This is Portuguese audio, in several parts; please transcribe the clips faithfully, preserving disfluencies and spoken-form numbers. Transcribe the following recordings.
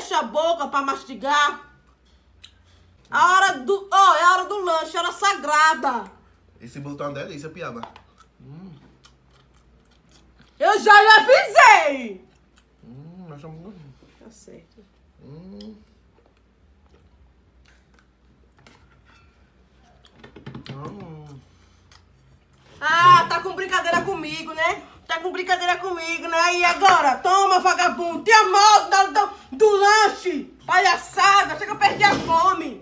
fecha a boca pra mastigar. A hora do... Ó, oh, é a hora do lanche, a hora sagrada. Esse bolo tá uma delícia, Piaba. Hum. Eu já lhe avisei. Hum, nós estamos... Tá certo. Hum. Hum. Ah, tá com brincadeira comigo, né? Tá com brincadeira comigo, né? E agora? Toma, vagabundo. Tinha mal do, do, do lanche. Palhaçada. Chega a perder a fome.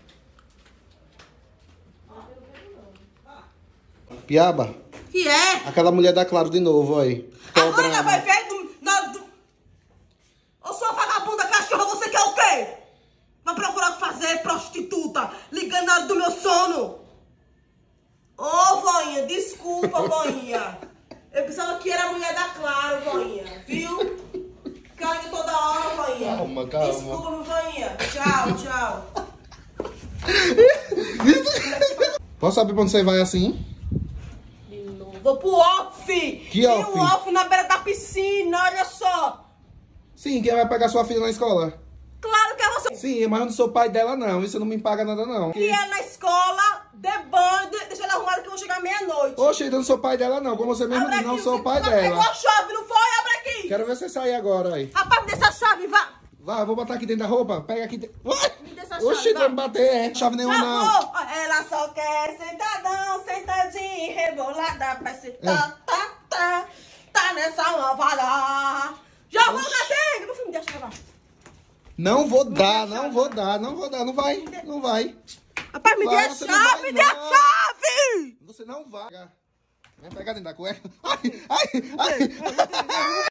Piaba, Que é? aquela mulher da Claro de novo, aí. Agora ela vai ver do... do, do... Ô, sua vagabunda cachorra, você quer o quê? Vai procurar o que fazer, prostituta? Ligando na hora do meu sono. Ô, voinha, desculpa, voinha. Eu pensava que era a mulher da Claro, voinha. Viu? Caiu toda hora, voinha. Calma, calma. Desculpa, voinha. Tchau, tchau. Posso saber pra onde você vai assim? De novo. Vou pro off. Que Tem off? um off na beira da piscina, olha só. Sim, quem vai pegar sua filha na escola? Claro que é você. Sim, mas eu não sou pai dela, não. Isso não me paga nada, não. E é na escola, de banho, deixa ela arrumada que eu vou chegar meia-noite. Oxe, eu não sou pai dela, não. Como você mesmo Abre diz, não aqui, sou você- pai você dela. Pegou a chave, não foi? Abre aqui. Quero ver você sair agora, aí. Rapaz, me deixa a chave, vá. Vai, eu vou botar aqui dentro da roupa. Pega aqui dentro. Me deixa a chave, Oxe, vá. vai me bater, é. Chave nenhuma, Já não. vou. Ela só quer sentadão, sentadinho, rebolada, parece tá, tá, tá, tá nessa lavada. Já vou, Gatenga. Meu filho, me deixa levar. Não vou dar, não vou dar, não vou dar. Não vai, não vai. Rapaz, me dê Vai, a você não chave, vai, me dê a não. chave. Você não vai. Vai pegar dentro da cueca. Ai, ai, ai.